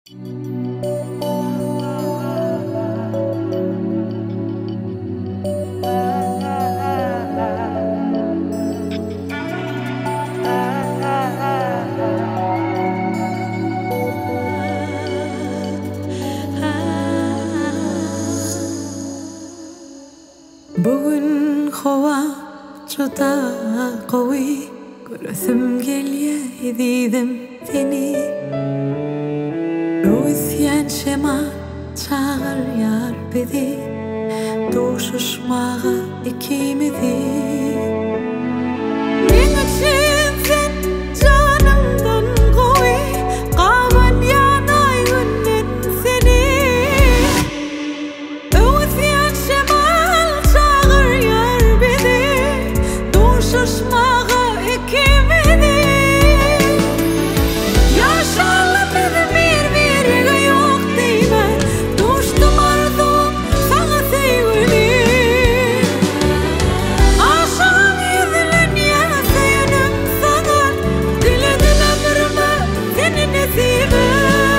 Bugün hava juda qawi, göresim gelýär diýdim seni. Öýsýän şema çağırýar bizi, doşuşmaga ikimizi. Men üçin sen canymdan qawi, qaban ýanay günden seni. Öýsýän şema çağırýar bizi, doşuşmaga ikimizi. Yaşarlı bizi bir-birige yok diýmen, doşdum arzum sana sevgili. Aşağın yüzülen ýa-seýenim sana, diledim ömrüme seni nesibe.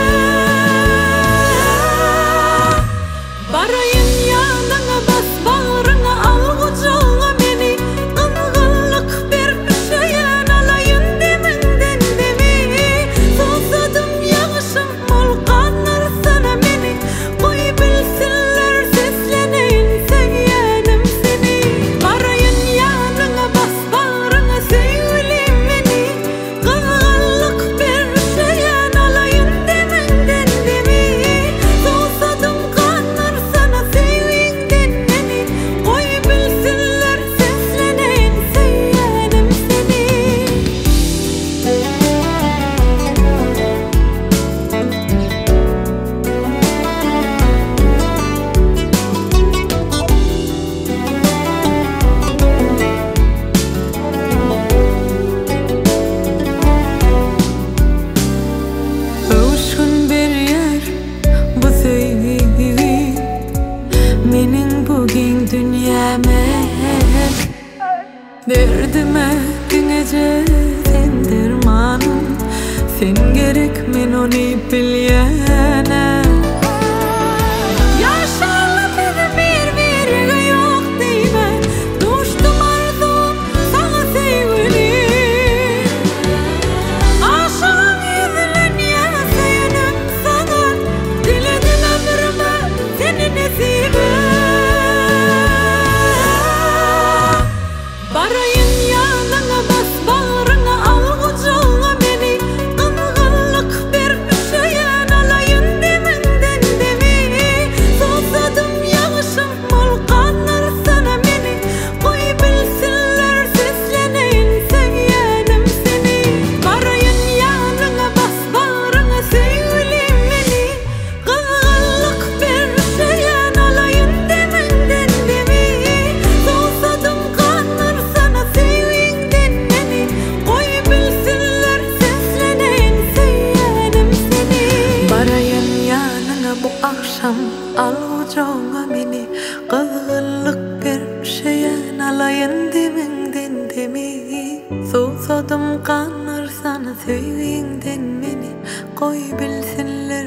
Barayın ýanyňa bas bagryňa, algujaňa meni, kızgınlyk bermişeýän alayın deminden demi. Soğsadım ýaşym molkanlar sana meni, goý bilsinler sesleneýin seýýänim seni. Barayın ýanyňa bas bagryňa seýgilim meni, kızgınlyk bermişeýän alayın deminden demi. Soğsadım kanlar sana seýginden meni, goý bilsinler sesleneýin seýýänim seni. Öwüşgün berýär bu söýgüň, meniň bugün dünýäme. Derdime güňeje sen dermanym, sen gerek men ony bilýänem. Yaşarly bizi bir-birige yok diýmen, doşdum arzum sana sevgili. Aşağın yüzülen ýa-seýenim sana, diledim ömrüme seni nesibe. Barayın ýanyňa bas bagryňa, algujaňa meni, kızgınlyk bermişeýän alayyn deminden demi. Soğsadım ýaşym molkanlar sana meni, goý bilsinler sesleneýin seýýänim seni. Barayın ýanyňa bas bagryňa seýgilim meni, kızgınlyk bermişeýän alayyn deminden demi. Soğsadım kanlar sana seýginden meni, goý bilsinler sesleneýin seýýänim seni. Barayın ýanyňa bu akşam, algujaňa meni, kızgınlyk bermişeýän alayyn deminden demi. Soğsadım kanlar sana seýginden meni, goý bilsinler